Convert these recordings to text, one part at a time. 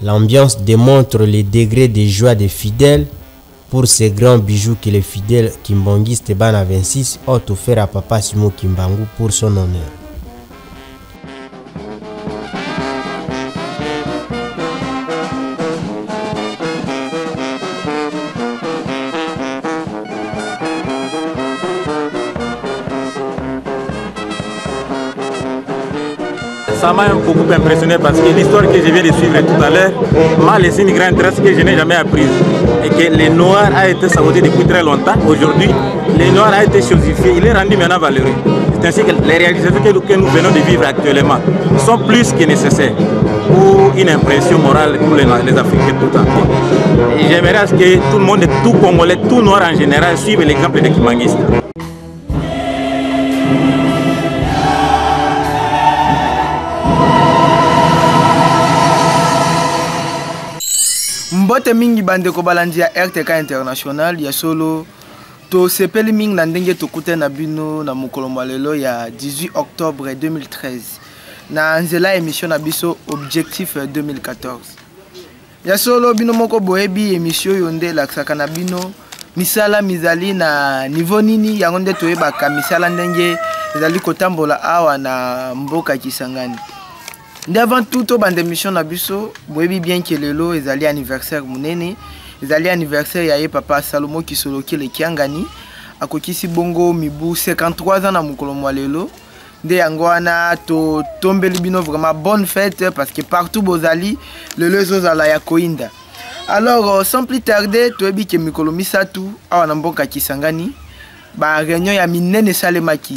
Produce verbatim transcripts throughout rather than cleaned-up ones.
L'ambiance démontre le degré de joie des fidèles pour ces grands bijoux que les fidèles kimbongistes Bana vingt-six ont offert à Papa Simon Kimbangu pour son honneur. Ça m'a beaucoup impressionné parce que l'histoire que je viens de suivre tout à l'heure m'a laissé une grande trace que je n'ai jamais apprise. Et que le noir a été saboté depuis très longtemps. Aujourd'hui, le noir a été chosifié, il est rendu maintenant valeureux. C'est ainsi que les réalisations que nous venons de vivre actuellement sont plus que nécessaires pour une impression morale pour les, les Africains tout entiers. Et j'aimerais à ce que tout le monde, tout Congolais, tout noir en général, suive l'exemple des Kimbanguistes. Mbote mingi bande ko balandi ya R T K International ya solo to sepeli mingi na ndenge tokute na bino na mokolo lelo ya dix-huit octobre deux mille treize na nzela émission na biso Objectif deux mille quatorze. Ya solo bino moko boyebi émission yonde laksaka na bino misala mizali na niveau nini yango nde toyebaka misala ndenge ezali kotambola awa na mboka Kisangani. Avant tout, bande émission na biso, boyebi bien que lelo ezali anniversaire munene, ezali anniversaire ya ye papa Salomo Kisoloki le Kiangani, akokisi bongo mibu cinquante-trois ans na mokolo lelo. Nde yango wana to tombeli bino vraiment bonne fête parce que partout bozali lelo ezozala ya koinda. Alors sans plus tarder, toyebi ke mikolo misatu awa na mboka Kisangani, ba réunion ya minene salemaki.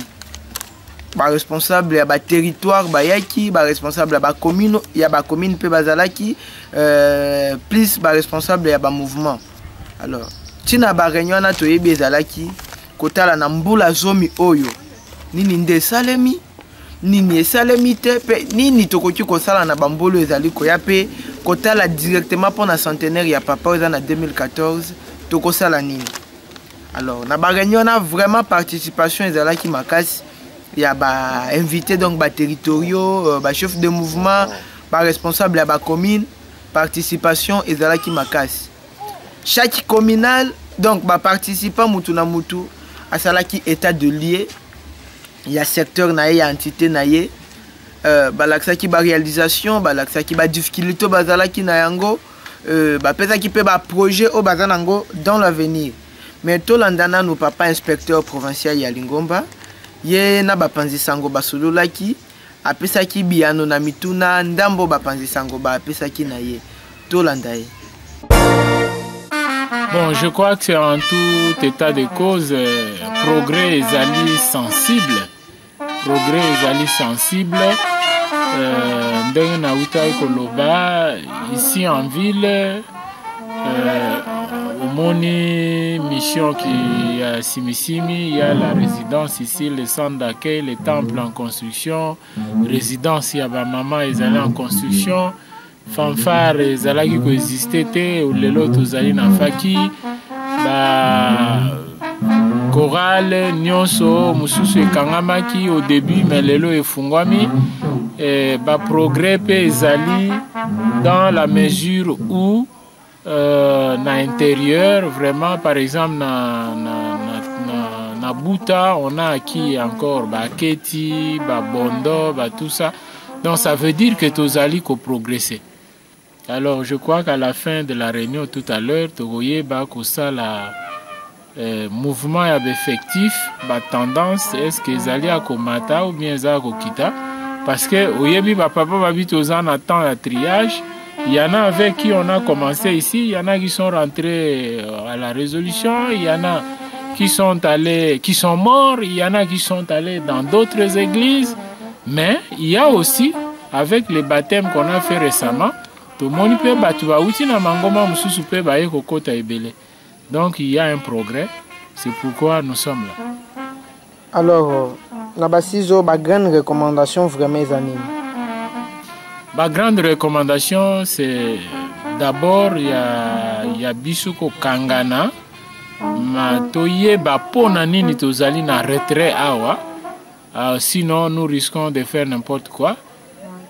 Ba responsable ya ba territoire ba yaki, ba responsable ya ba commune, ya ba commune pe bazalaki, euh, plus ba responsable ya ba mouvement. Alors, tina ba réunion na toyebi ezalaki kotala na mbula zomi oyo. Nini nde salemi, nini esalemi te pe nini tokoki kosala na bambolo ezali koya pe kotala directement pour na centenaire ya papa eza na deux mille quatorze tokosala nini. Alors, na ba réunion na vraiment participation ezalaki makasi. Il y a bah, invité donc bah, territoriaux, euh, bah, chef de mouvement, bah, responsable à bah, commune, participation et zalaki makas. Chaque communal donc bah, participant mutuna mutu à salaki état de lié. Il y a secteur naïe, entité naïe. Euh, bah l'aksaki bah réalisation, bah l'aksaki bah difficulté bah zalaki nayango, euh, bah pesa qui peut bah projet au bazanango dans l'avenir. Mais tout l'andana nous papa inspecteur provincial ya Lingomba. Ye na bapanzi sango basolo laki apesaki biano na mituna ndambo bapanzi sango ba apesaki na ye tolanda ye. Bon, je crois que c'est en tout état de cause euh, progrès ezali sensible. Progrès ezali sensible. Euh, ndenge na uta koloba ici en ville euh, au Moni mission qui a Simisimi, il y a la résidence ici, le centre d'accueil, les temples en construction, résidence il y a ma maman ils allaient en construction, fanfare ils allaient qui coexister ou les autres ils allaient en faki, bah chorale nyonso mususu ekangamaki au début mais lelo efungwami et bah progrès pe ezali dans la mesure où Euh, na intérieur vraiment par exemple na na na na, na Buta on a acquis encore ba Keti ba Bondo ba tout ça donc ça veut dire que tozali ko progresser. Alors je crois qu'à la fin de la réunion tout à l'heure togoye ba ko ça la euh, mouvement ya effectif ba tendance est-ce que ezali a komata ou bien za ko kita parce que oyebi ba papa ba bitozana attend la triage. Il y en a avec qui on a commencé ici, il y en a qui sont rentrés à la résolution, il y en a qui sont allés, qui sont morts, il y en a qui sont allés dans d'autres églises, mais il y a aussi, avec les baptêmes qu'on a fait récemment, tout le monde peut battre, donc il y a un progrès, c'est pourquoi nous sommes là. Alors, la basiso, ma grande recommandation vraiment les animes. Ma grande recommandation, c'est d'abord, il y a, y a Bisuko Kangana, ma toye ba pona nini tozali na retrait awa, uh, sinon nous risquons de faire n'importe quoi.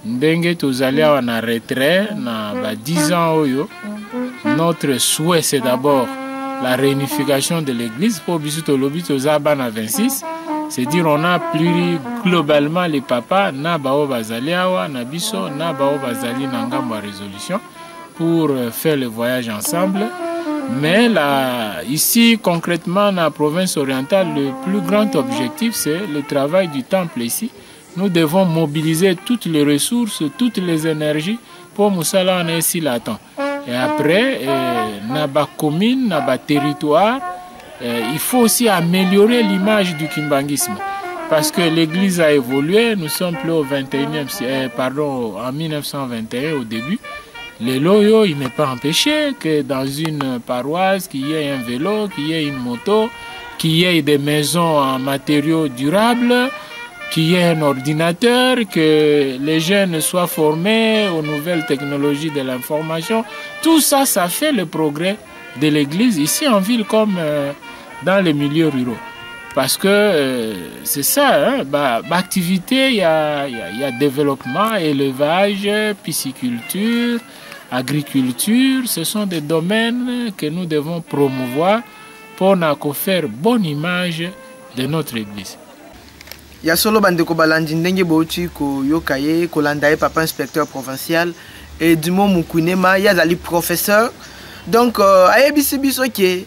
ndenge tozali awa na retrait na ba dix ans oyo. Notre souhait c'est d'abord la réunification de l'église pour biso lobi tozaba na vingt-six, c'est dire on a plus globalement les papas na bao bazali awa na biso na bao bazali na ngambo résolution pour faire le voyage ensemble. Mais là, ici, concrètement, dans la province orientale, le plus grand objectif, c'est le travail du temple ici. Nous devons mobiliser toutes les ressources, toutes les énergies pour Moussala en ici l'attend. Et après, dans la commune, dans le territoire, il faut aussi améliorer l'image du kimbanguisme. Parce que l'église a évolué, nous sommes plus au vingt et unième siècle, pardon, en mille neuf cent vingt et un au début. Les loyaux, il n'est pas empêché que dans une paroisse, qu'il y ait un vélo, qu'il y ait une moto, qu'il y ait des maisons en matériaux durables, qu'il y ait un ordinateur, que les jeunes soient formés aux nouvelles technologies de l'information. Tout ça, ça fait le progrès de l'Église, ici en ville comme euh, dans les milieux ruraux. Parce que euh, c'est ça, hein, bah, bah, activité, il y a, y, a, y a développement, élevage, pisciculture, agriculture, ce sont des domaines que nous devons promouvoir pour faire bonne image de notre église. Il y a solo bandeko balandi ndenge bouti ko yokaye ko landaye papa inspecteur provincial et du mot mukunema ya zali professeur. Donc euh, ayebisi biso ke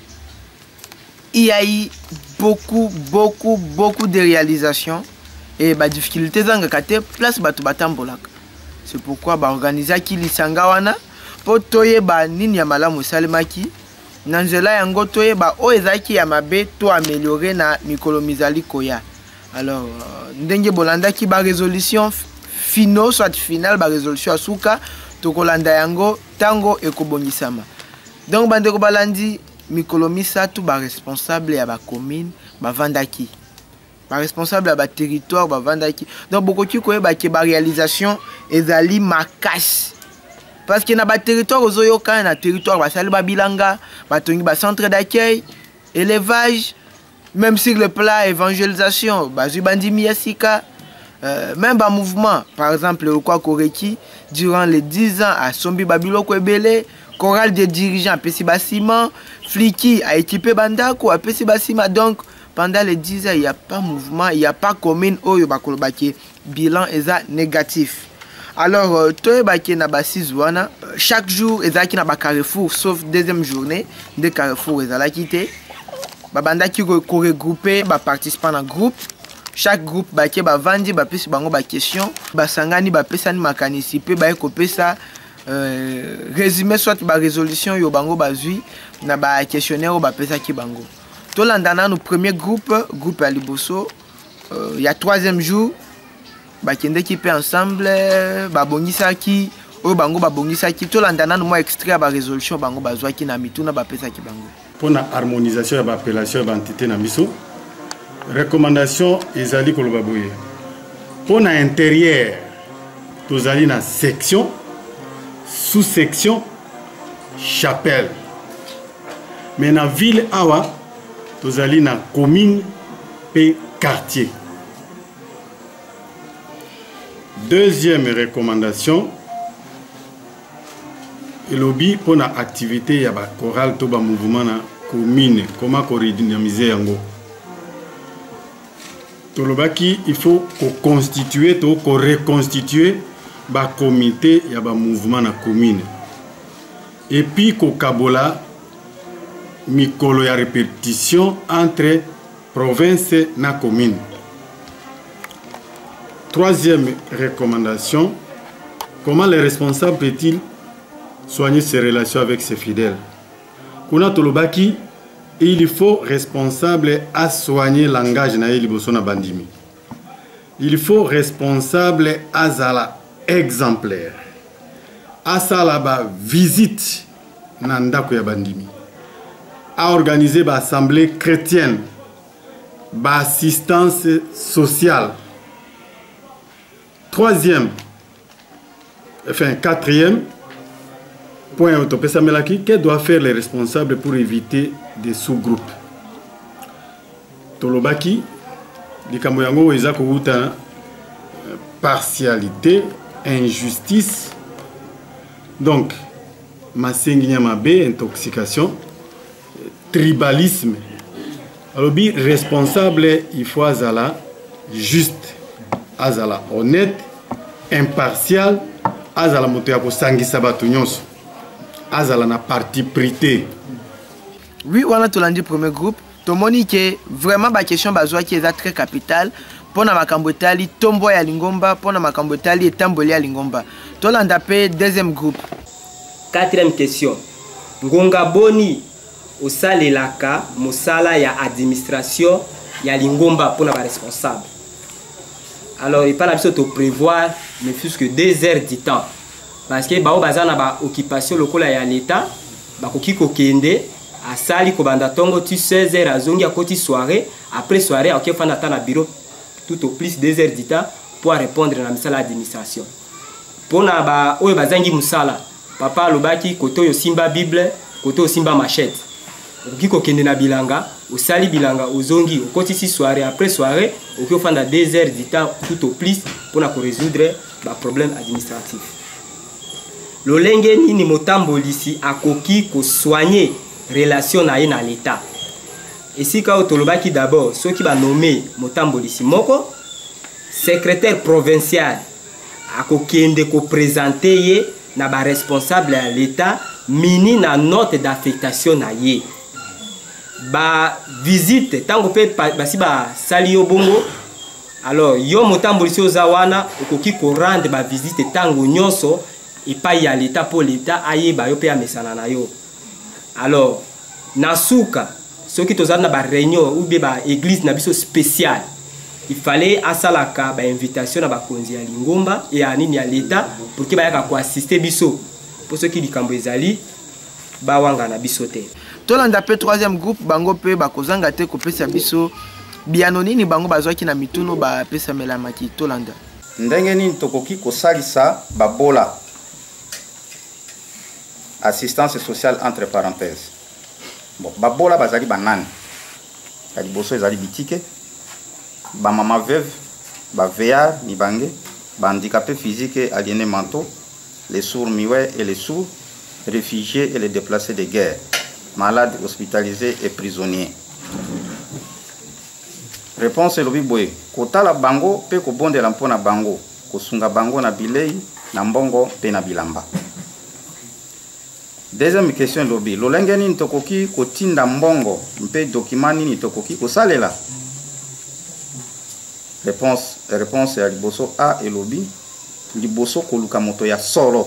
il y a eu beaucoup beaucoup beaucoup de réalisations et ba difficultés zanga kate place batu batambolaka. C'est pourquoi ba organiser ki lisanga wana po toyeba nini ya malamu salemaki na nzela yango toyeba o ezaki ya mabe to améliorer na mikolo mizali koya. Alors ndenge bolanda ki ba résolution finaux soit finale ba résolution asuka to kolanda yango tango ekobongisama. Donc bandeko balandi mikolo misatu ba responsable ya ba commune ba vandaki. Ba responsable ya ba territoire ba vandaki. Donc bokoki koyeba ke ba réalisation ezali makasi. Parce que na ba territoire ozoyoka na territoire basali ba bilanga, batongi ba centre d'accueil, élevage, même sur le plan évangélisation, bazui bandimi yasika, euh, même ba mouvement, par exemple le quoi Koreki durant les dix ans à Sombi Babiloko Ebele, chorale des dirigeants à Pessi Bassima, Fliki a équipé Bandako à Pessi Bassima. Donc pendant les dix ans, il n'y a pas mouvement, il n'y a pas commune oyo bakolobaki bilan eza négatif. Alors, chaque jour, ils ont un carrefour, sauf deuxième journée, des carrefours, ils ont quitté. Babanda qui regroupé, participant en groupe. Chaque groupe, bah qui va vendre, bah plus bango bah question, bah sangani, bah pesa ni makanisipe, bah écoper ça, résumé soit bah résolution yo bango bah zui, na bah questionnaire bah pesa qui bango. Tout l'andana nos premier groupe, groupe à Liboso, il y a troisième jour. Bakende qui peut ensemble ba bongisa ki o bango ba bongisa ki to landana no mo extrait ba résolution bango ba zwa ki na mituna ba pesa ki bango pour la harmonisation ba appellation ba entité na miso recommandation ezali ko loba boye pour na intérieur tozali na section sous section chapelle mais na ville awa tozali na commune pe quartier. Deuxième recommandation, le lobby pour l'activité, il y a un choral, il y a un mouvement na commune, comment redynamiser yango. Il faut constituer, reconstituer un comité, il y a un mouvement na commune. Et puis, il y a une répétition entre province et commune. Troisième recommandation, comment les responsables peuvent-ils soigner ses relations avec ses fidèles? Kuna tolobaki, il faut responsable à soigner le langage na liboso na bandimi. Il faut responsable à zala exemplaire. À sala ba visite na ndako ya bandimi. À organiser ba assemblée chrétienne, ba assistance sociale. Troisième, enfin quatrième point, que doivent faire les responsables pour éviter des sous-groupes? Tolobaki, likambo yango eza kouta partialité, injustice. Donc, masenginya mabe, intoxication, tribalisme. Alors, bi responsable, il faut azala juste, azala honnête, impartial, azala moto ya kosangisa bato nyonso, azala na parti prité. Oui, on a tout l'andi premier groupe. Tomoni que vraiment ba question bazwa qui est très capital pour na makambo etali tombo ya lingomba pour na makambo etali etamboli ya lingomba. To landa pe deuxième groupe. Quatrième question. Ngonga boni osalelaka mosala ya administration ya lingomba pour na ba responsable. Alors il parle de prévoir ne fût-ce que deux heures du temps parce que bao bazana ba occupation lokola ya l'état ba koki kokende asali kobanda tongo tu seize heures azongi a koti soirée après soirée ok fana ta na bureau tout au plus deux heures du temps pour répondre na misala administration pona ba oyo bazangi musala papa lobaki koto yo simba bible koto yo simba machette oki kokende na bilanga osali bilanga ozongi okoti si soirée après soirée ok fana deux heures du temps tout au plus pour na ko résoudre ba problème administratif lolenge nini motambolisi akoki ko soigner relation na ye na l'état. Et si ka otolobaki d'abord ceux qui va nommer motambolisi moko secrétaire provincial akokende ko présenter ye na ba responsable à l'état mini na note d'affectation na ye ba visite tango pe basi ba sali yo bongo alors yo motambolisi ozawana okoki ko rendre ba visite tango nyonso et pas ya l'état pour l'état aye ba yo pe amesana na yo. Alors, nasuka, ceux qui ont na ba réunion ou bien ba église na biso spécial, il fallait asalaka ba invitation na ba konzi ya lingomba et anini ya l'état pour que ba yaka ko assister biso. Pour ceux qui di kambo ezali ba wanga na biso te. Tolanda pe troisième groupe bango pe ba kozanga te ko pesa biso biano nini bango bazwaki na mituno ba pesa melamaki tolanda. Ndenge nini tokoki ko salisa ba bola. Assistance sociale entre parenthèses. Bon, babola bazali banane. Kadi boso ezali bitike. Ba mama veuve, ba veillard mibange, ba handicapés physiques et aliénés mentaux, les sourds muets et les sourds, réfugiés et les déplacés de guerre, malades hospitalisés et prisonniers. Réponse lobi boye. Kotala bango pe ko bondela mpona bango, kosunga bango na bilei na mbongo pe na bilamba. Deuxième question lobi. Lolenge nini tokoki kotinda mbongo mpe document nini tokoki kosalela? Réponse réponse ya liboso A et lobi. Liboso koluka moto ya solo.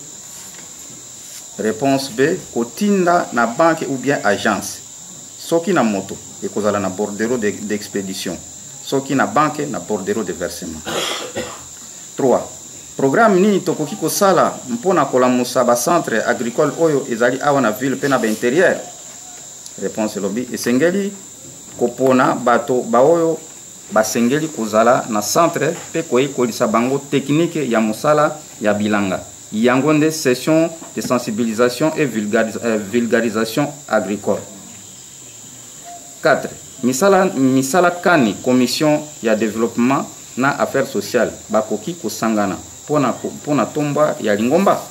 Réponse B kotinda na banque ou bien agence. Soki na moto ekozala na bordereau d'expédition. Soki na banque na bordereau de versement. trois. Programme nini tokoki kosala mpona kolamusa ba centre agricole oyo ezali awa na ville pe na ba intérieur? Réponse lobi esengeli kopona bato ba oyo basengeli kozala na centre pe koyi kolisa bango technique ya musala ya bilanga. Yango nde session de sensibilisation et vulgaris euh, vulgarisation agricole. quatre. Misala misala kani commission ya développement na affaires sociales bakoki kosangana pona pona tomba ya lingomba?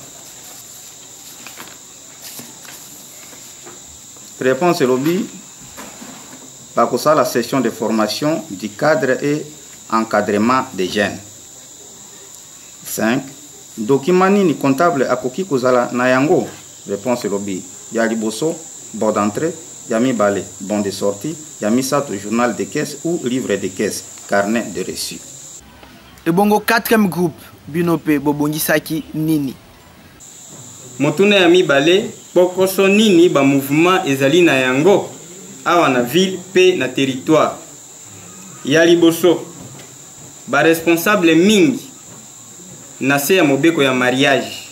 Réponse lobi bakosa la session de formation du cadre et encadrement des jeunes. cinq. Document nini comptable akoki kozala na yango? Réponse lobi ya liboso bon d'entrée, ya mibale bon de sortie, ya misato journal de caisse ou livre de caisse, carnet de reçu. Et bongo quatrième groupe binope bobongisaki nini? Motuna ya mibale pokoso nini ba mouvement ezali na yango awa na ville pe na territoire. Ya liboso ba responsable mingi na se ya mobeko ya mariage.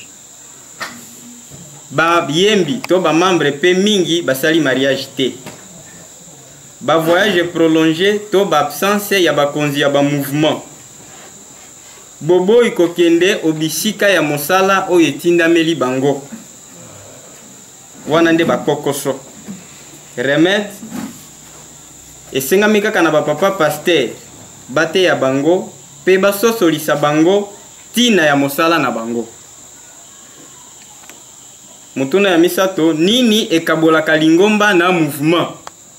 Ba yembi to ba membre pe mingi basali mariage te. Ba voyage prolongé to ba absence ya ba konzi ya ba mouvement. Bobo ikokende obisika ya mosala oyo etindameli bango. Wana nde bakokoso. Remède esengami kaka na bapapa pasteur bate ya bango pe basosolisa bango tina ya mosala na bango. Mutuna ya misato, nini ekabolaka lingomba na mouvement.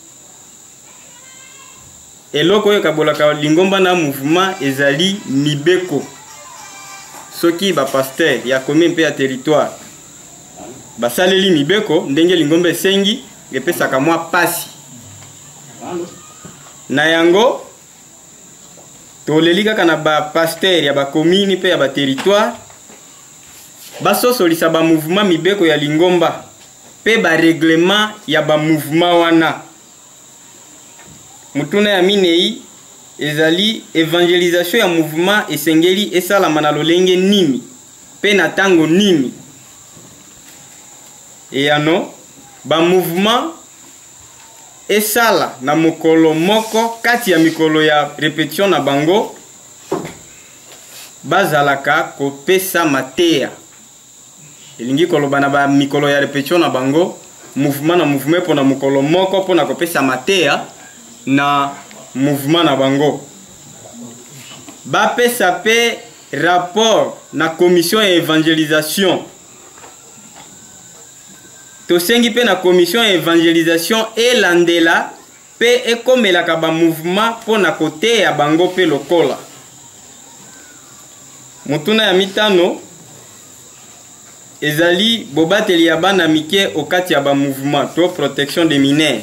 Eloko ekabolaka lingomba na mouvement ezali mibeko. Soki ba pasteur ya commune pe ya territoire basaleli mibeko ndenge lingomba esengi epesaka mwa pasi. Na yango toleli kaka na ba pasteur ya ba commune pe ya ba territoire baso solisa ba mouvement mibeko ya lingomba pe ba règlement ya ba mouvement wana. Mutuna ya minei ezali évangélisation ya mouvement esengeli esalama na lolenge nini pe na tango nini. Et ano ba mouvement esala na mokolo moko kati ya mikolo ya répétition na bango bazalaka kopesa mateya. Elingi koloba na ba mikolo ya répétition na bango mouvement na mouvement pona mokolo moko pona kopesa mateya na mouvement na bango. Bapesa pe rapport na commission ya évangélisation. Tosengi pe na commission ya évangélisation elandela pe ekomelaka ba mouvement pona kote ya bango pe lokola. Mutuna ya mitano ezali bobateli ya bana mike okati ya ba mouvement to protection des mineurs.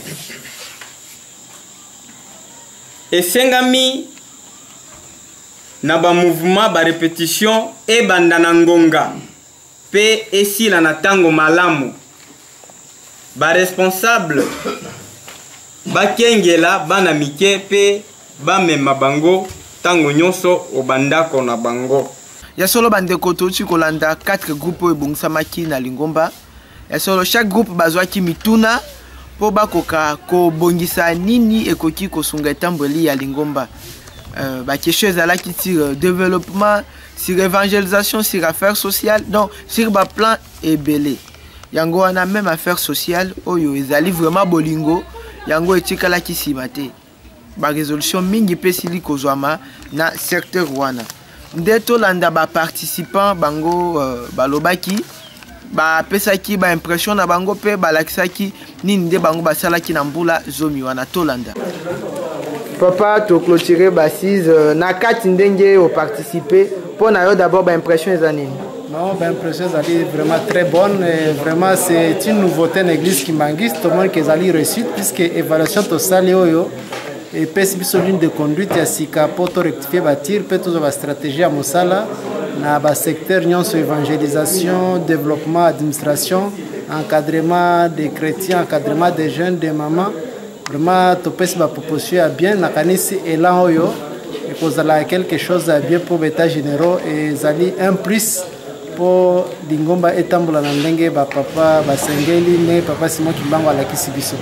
Esengami na ba mouvement ba répétition e bandana ngonga pe esila na tango malamu. Ba responsable ba kengela bana mike pe ba mema bango tango nyonso obandako na bango. Ya solo bandeko tochi kolanda quatre groupes ebongsamaki na lingomba. Ya solo chaque groupe bazwaki mituna po bakoka ko bongisa nini ekoki kosunga etamboli ya lingomba. Euh, ba question ezalaki sur développement, sur évangélisation, sur affaires sociales, donc sur ba plan ebele. Yango wana même affaires sociales oyo ezali vraiment bolingo yango etikalaki simate. Ba résolution mingi pesili kozwama na secteur wana. Ndeto landa ba participants bango euh, balobaki ba pesaki ba impression na bango pe balakisaki nini nde bango basalaki na mbula zomi wana tolanda. Papa to clôturer bassise euh, na kati ndenge au participer pour na yo d'abord ba impression les années. Non, ben impression est vraiment très bonne et vraiment c'est une nouveauté dans l'église Kimbangiste tout le monde qui est allé réussite puisque évaluation to sali oyo et pesi biso ligne de conduite ya sika poto rectifier bâtir peut tout la stratégie à mosala na ba secteur nyonso évangélisation, développement, administration, encadrement des chrétiens, encadrement des jeunes, des mamans. Vraiment to pesi ba proposition ya bien na kanisi elan oyo et kozala quelque chose à bien pour l'état généraux et zali un plus pour lingomba etambola na ndenge ba papa ba sengeli ne papa Simon Kimbangu alakisi biso.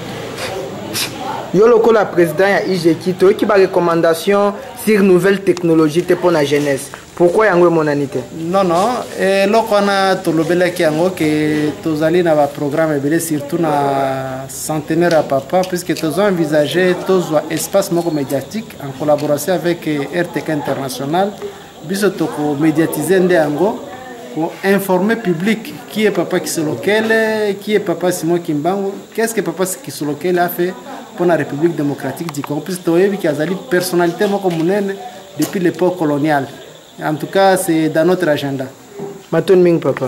Yo lokola président ya I G E K I to ki ba recommandation sur nouvelles technologies pour la jeunesse. Pourquoi yango monanité? Non non, et loko na tolobela ki yango que tozali na ba programme ebele surtout na centenaire à papa puisque tozo envisager tozo espace moko médiatique en collaboration avec R T K International biso toko médiatiser nde yango pour informer public qui est papa Kisolokele, qui est papa Simon Kimbangu, qu'est-ce que papa Kisolokele a fait pour la République démocratique du Congo, puisque il y a une personnalité depuis l'époque coloniale. En tout cas, c'est dans notre agenda. Maton Ming papa.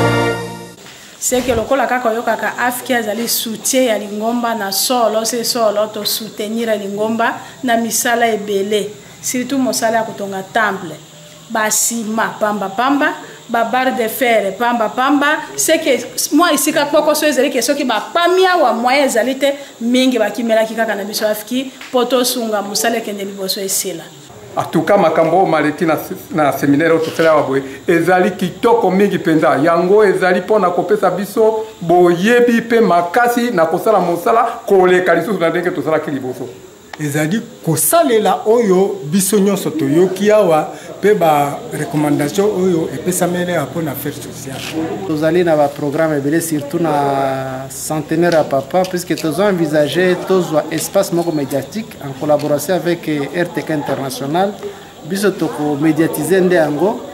C'est que le kola kaka yokaka afiki azali soutien ya lingomba na solo c'est solo to soutenir lingomba na misala ebele surtout mosala ya kotonga temple basima pamba pamba ba barre de fer pamba pamba c'est que moi ici ka poko so ezali que soki ba pamia wa moyen ezali te mingi bakimela kaka na biso afiki poto sunga musale kende liboso esila. En tout cas makambo maleti na na séminaire au tofela wabwe ezali kitoko mingi penza yango ezali pona kopesa biso boyebi pe makasi na kosala mosala koleka lisusu na ndenge tosala kiliboso ezali kosalela oyo biso nyonso toyoki awa pe ba recommandation oyo epesamele apona affaires sociales. Tozali na ba programme ebele surtout na centenaire à papa puisque tozo envisager tozo espace moko médiatique en collaboration avec R T K International biso toko médiatiser nde yango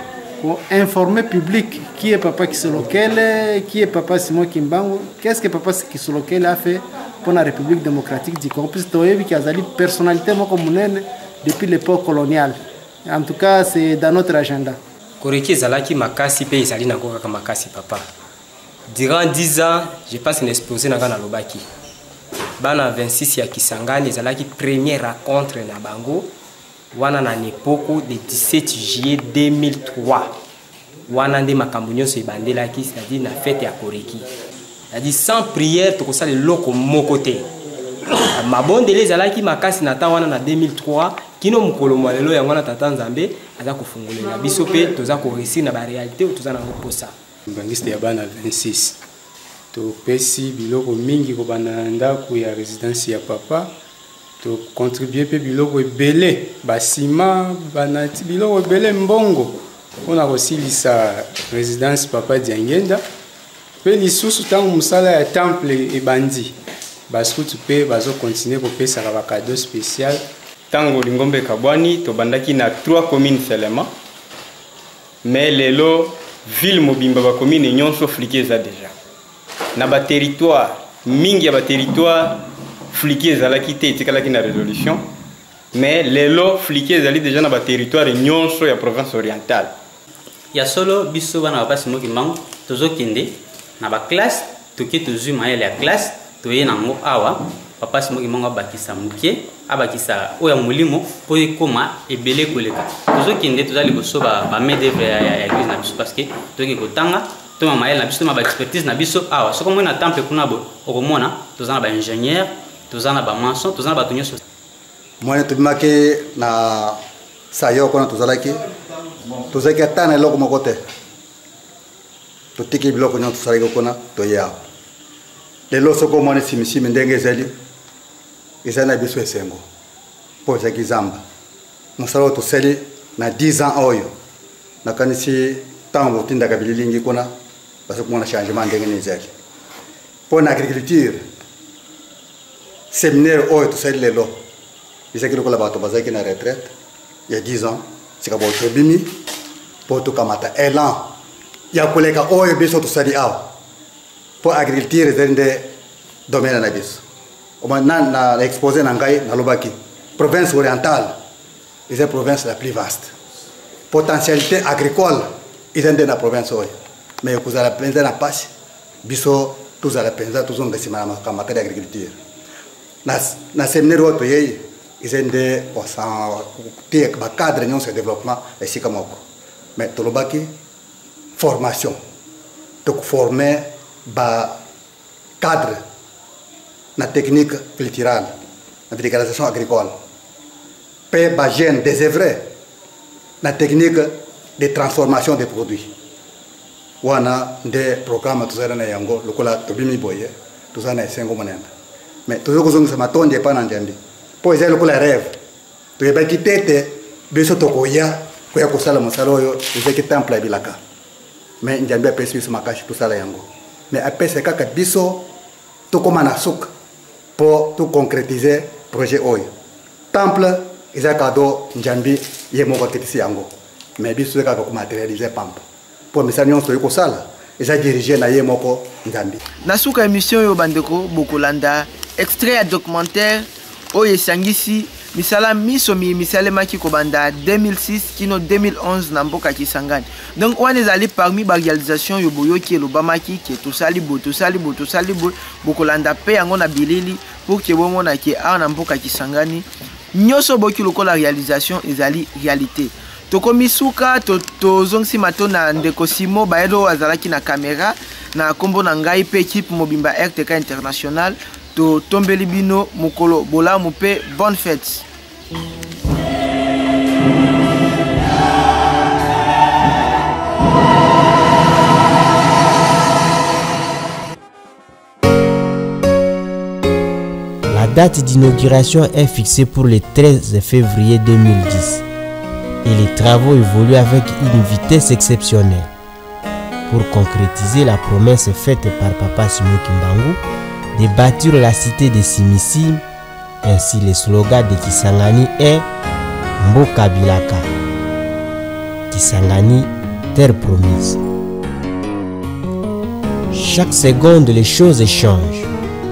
pour informer le public qui est Papa Kisolokele, qui est Papa Simon Kimbangu, qu'est-ce que Papa Kisolokele a fait pour la République démocratique du Congo. Puisque il y a une personnalité depuis l'époque coloniale. En tout cas, c'est dans notre agenda. Koreki Zalaki Makasi Pe Zali Nagoka Makasi Papa. Durant dix ans, je passe une exposé dans la Lobaki. Bana vingt-six ya Kisangani Zalaki première rencontre na Bango. Wana na nepoko de dix-sept juillet deux mille trois. Wana nde makambunyo se bandelaki, c'est-à-dire na fête ya Koreki. C'est-à-dire sans prière to kosala loko mokote. Mabondele Zalaki Makasi na ta wana na deux mille trois. Kino mukolo mwalelo ya mwana tata Nzambe aza kufungulela biso pe toza ko réussir na ba réalité toza na koposa. Mbangiste ya bana vingt-six. To pesi biloko mingi ko bana ndako ya résidence ya papa. To contribuer pe biloko ebele basima banati biloko ebele mbongo. On a aussi lisa résidence papa Diangenda. Pe lisusu tango musala ya temple e bandi. Baskutu pe bazo continuer ko pesa ba cadeau spécial. Tango Lingombe Kabwani, tobandaki na trois communes seulement. Mais lelo ville mobimba ba commune nyonso fliqué za déjà. Na ba territoire, mingi ya ba territoire fliqué za la kité tikalaki na résolution. Mais lelo fliqué zali déjà na ba territoire nyonso ya province orientale. Ya solo biso bana ba Simon Kimbangu tozo kende na ba classe toke tozu ma ya classe toye na ngo awa Papa Simon Kimbangu abakisa mukie abakisa oya mulimo po ekoma ebele koleka tozo kende tozali boso ba ba main d'œuvre ya église na biso parce que toki kotanga to mama na biso ma ba expertise na biso awa soko mona temple kuna bo okomona tozana ba ingénieur tozana ba maçon tozana ba tunyo so moi to bimake na sayo kona tozalaki tozaki atana eloko moko te totiki biloko nyonso tosalaki kona toya lelo soko mona simisimi ndenge ezali ezali na biso esengo mpo ezalaki zamba mosala oyo tosali na dix ans oyo nakanisi ntango botindaka bililingi kuna basi komona changement ndenge nini ezali mpo na agriculture séminaire oyo tosali lelo ezalaki lokola bato bazalaki na retraite ya dix ans sika bo tobimi mpo tokamata élan ya koleka oyo biso tosali awa mpo agriculture ezali nde domaine na biso na na exposé na ngai na lobaki province orientale est province la plus vaste potentialité agricole est dans la province oyo mais kuzala penza na pasi biso tuzala penza tuzonga sima na kamata agriculture na na séminaire oyo yeye izende osan tie ba cadre nyonso de développement et sika moko mais to lobaki formation to former ba cadre na technique culturelle, la vulgarisation agricole. Pe ba jeune désœuvré, la technique de transformation des produits. Wana des programmes tout ça na yango, lokola tobimi boye, tout ça na esengo monenda. Mais tout ça kozonga matonde pa na njambi. Po ezali lokola rêve. To yeba kitete biso tokoya koya kosala mosala oyo ezaki temple bilaka. Mais njambi apesi biso makashi tout ça la yango. Mais apesi kaka biso tokoma na suka pour tout concrétiser le projet oyo. Temple, ils ont cadeau njambi ye moko kitisi yango. Mais biso ka ko matérialiser pampa. Pour message nyonso yoko sala, ils ont dirigé na ye moko njambi. Na suka émission yo bandeko bokolanda extrait ya documentaire oyo esangisi misala miso mi misale maki ko banda deux mille six kino deux mille onze na mboka Kisangani. Donc on est allé parmi ba réalisation yo boyo ki lobamaki ki to sali bo to sali bo to sali bo bokolanda pe yango na bilili pour que bon na ki a na mboka Kisangani nyoso boki lokola réalisation ezali réalité. Tokomi suka to to zongsi mato na ndeko Simo baedo azalaki na caméra na kombo na ngai pe équipe Mobimba R T K International to tombeli bino mukolo bola mupe bonne fête. La date d'inauguration est fixée pour le treize février deux mille dix et les travaux évoluent avec une vitesse exceptionnelle. Pour concrétiser la promesse faite par Papa Simon Kimbangu de bâtir la cité de Simissim, ainsi le slogan de Kisangani est Mboka Bilaka. Kisangani terre promise. Chaque seconde, les choses changent.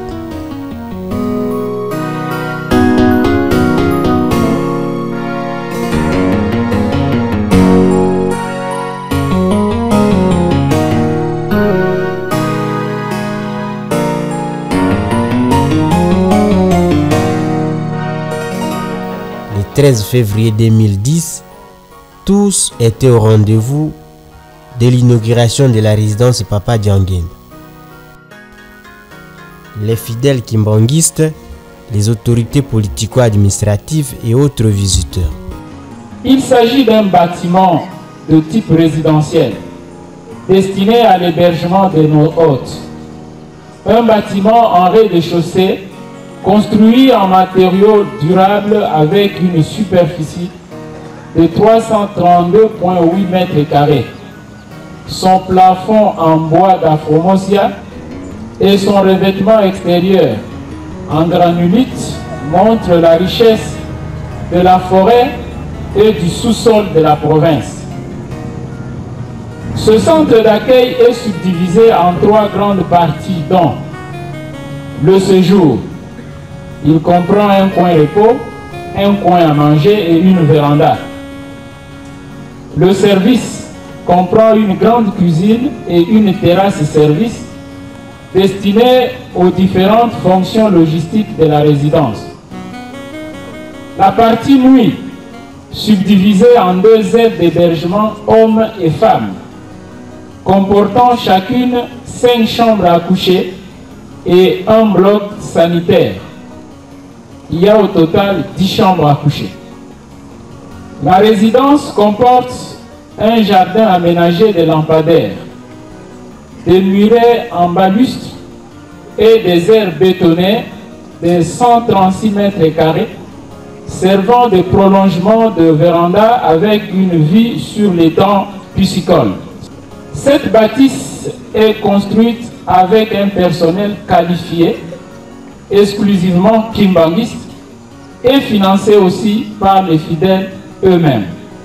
Le treize février deux mille dix, tous étaient au rendez-vous de l'inauguration de la résidence Papa Dianguène. Les fidèles kimbanguistes, les autorités politico-administratives et autres visiteurs. Il s'agit d'un bâtiment de type résidentiel destiné à l'hébergement de nos hôtes. Un bâtiment en rez-de-chaussée construit en matériaux durables avec une superficie de trois cent trente-deux virgule huit mètres carrés. Son plafond en bois d'Afromosia et son revêtement extérieur en granulite montrent la richesse de la forêt et du sous-sol de la province. Ce centre d'accueil est subdivisé en trois grandes parties, dont le séjour. Il comprend un coin repos, un coin à manger et une véranda. Le service comprend une grande cuisine et une terrasse service destinée aux différentes fonctions logistiques de la résidence. La partie nuit, subdivisée en deux aides d'hébergement hommes et femmes, comportant chacune cinq chambres à coucher et un bloc sanitaire. Il y a au total dix chambres à coucher. La résidence comporte un jardin aménagé de lampadaires, des murets en baluste et des aires bétonnées de cent trente-six mètres carrés, servant de prolongement de véranda avec une vue sur l'étang piscicole. Cette bâtisse est construite avec un personnel qualifié, exclusivement kimbanguiste, et financée aussi par les fidèles eux-mêmes.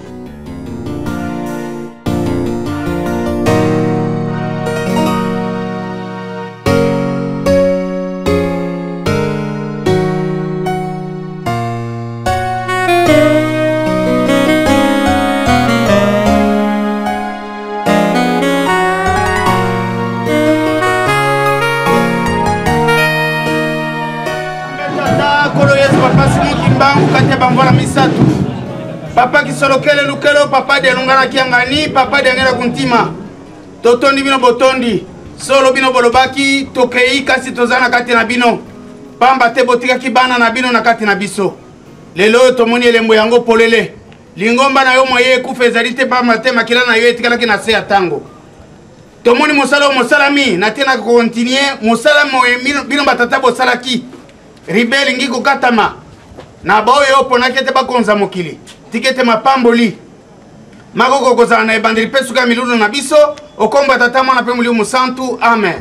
Papa kisolokele lukelo, papa de lungana kiangani, papa de ngela kuntima. Totondi bino botondi, solo bino bolobaki, tokei kasi tozana kati na bino. Pamba te botika kibana na bino na kati na biso. Lelo tomoni elembo yango polele. Lingomba na yo moye kufezalite pa mate makila na yo etikala ki na se atango. Tomoni mosala mosalami, na tena continuer mosala moye bino batata bosalaki. Ribeli ngi kokatama. Na boyo ponaki te bakonza mokili. Tikete mapamboli. Makoko kozala na ebandeli pe suka miluno na biso, okomba tata mwana pe mulio musantu. Amen.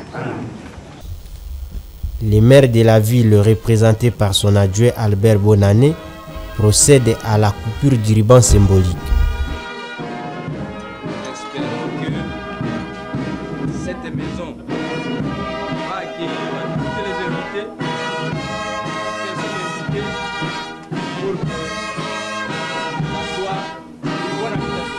Le maire de la ville, représenté par son adjoint Albert Bonané, procède à la coupure du ruban symbolique. Cette maison va accueillir toutes les invités pour la soirée une bonne habitation.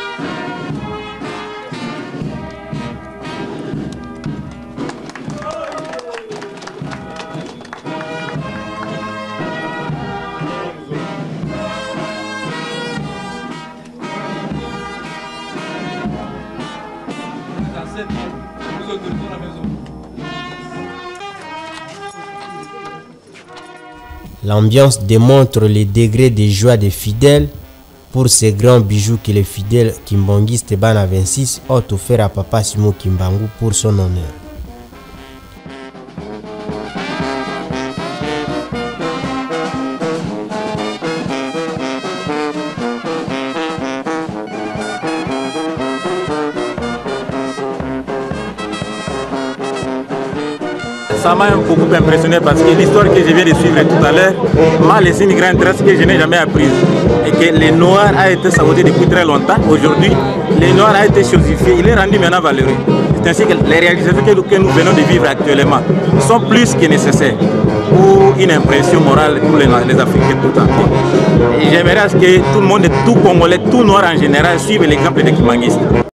Nous autorisons la maison. L'ambiance démontre les degrés de joie des fidèles pour ces grands bijoux que les fidèles kimbanguistes Bana vingt-six ont offert à Papa Simon Kimbangu pour son honneur. Ça m'a beaucoup impressionné parce que l'histoire que je viens de suivre tout à l'heure m'a laissé une grande trace que je n'ai jamais apprise. Et que le noir a été saboté depuis très longtemps. Aujourd'hui, le noir a été chosifié, il est rendu maintenant valeureux. C'est ainsi que les réalisations que, que nous venons de vivre actuellement sont plus que nécessaires pour une impression morale pour les, les Africains tout entiers. Et j'aimerais que tout le monde, tout Congolais, tout noir en général, suive l'exemple de Kimangiste.